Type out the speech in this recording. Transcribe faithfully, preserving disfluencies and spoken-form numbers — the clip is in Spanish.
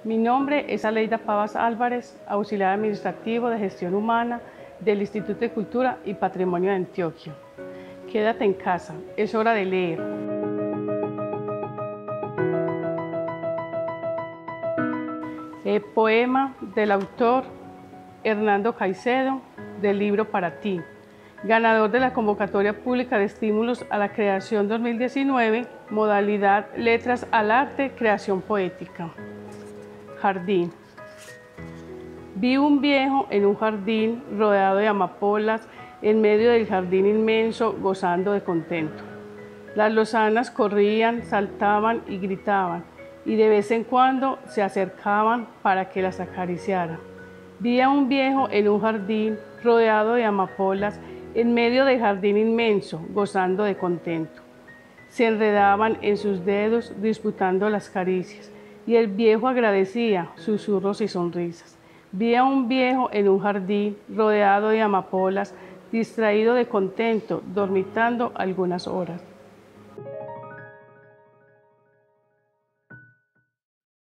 Mi nombre es Aleida Pavas Álvarez, auxiliar administrativo de gestión humana del Instituto de Cultura y Patrimonio de Antioquia. Quédate en casa, es hora de leer. El poema del autor Hernando Caicedo, del libro Para ti, ganador de la convocatoria pública de estímulos a la creación dos mil diecinueve, modalidad Letras al Arte, Creación Poética. Jardín. Vi un viejo en un jardín rodeado de amapolas, en medio del jardín inmenso, gozando de contento. Las lozanas corrían, saltaban y gritaban, y de vez en cuando se acercaban para que las acariciara. Vi a un viejo en un jardín rodeado de amapolas, en medio del jardín inmenso, gozando de contento. Se enredaban en sus dedos, disputando las caricias, y el viejo agradecía susurros y sonrisas. Vi a un viejo en un jardín rodeado de amapolas, distraído de contento, dormitando algunas horas.